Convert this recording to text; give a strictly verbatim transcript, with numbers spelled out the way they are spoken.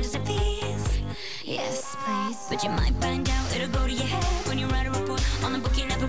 recipes. Yes, please. But you might find out it'll go to your head when you write a report on the book you never